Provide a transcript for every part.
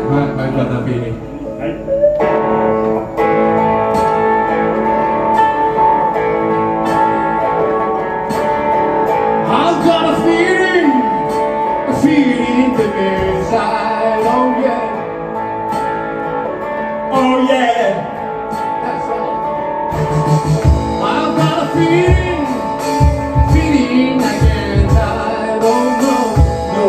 I've got that feeling. I've got a feeling deep inside. Oh yeah, oh yeah. That's right. I've got a feeling I can't hide. Oh no, no.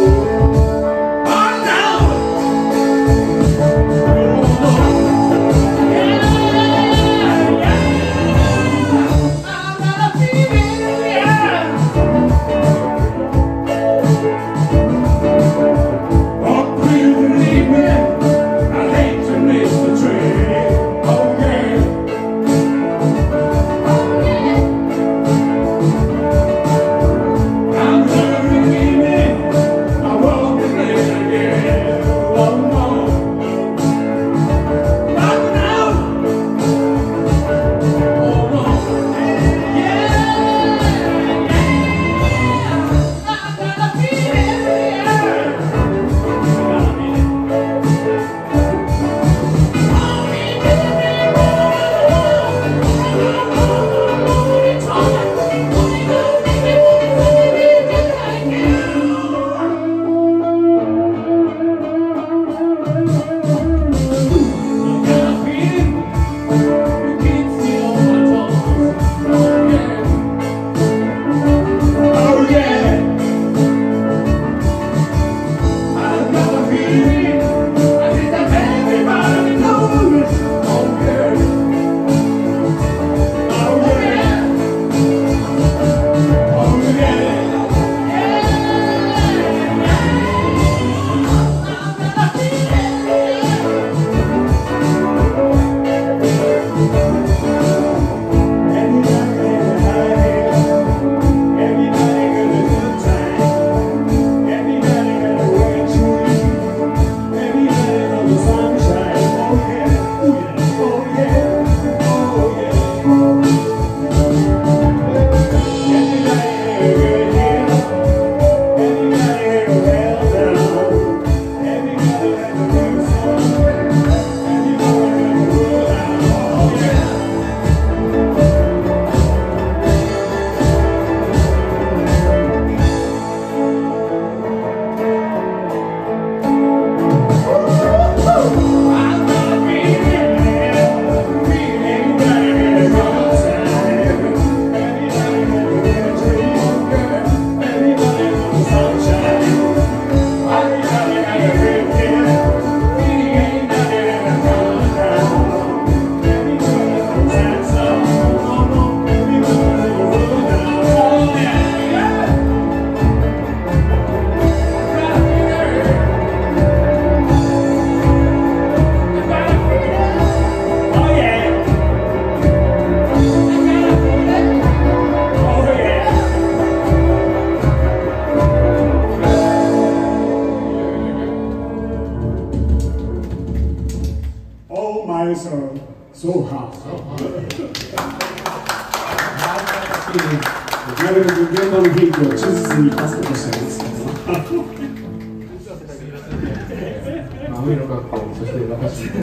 So hard. なるべく現場の雰囲気を忠実に出すことしたいんですけど。 雨の格好、そして私。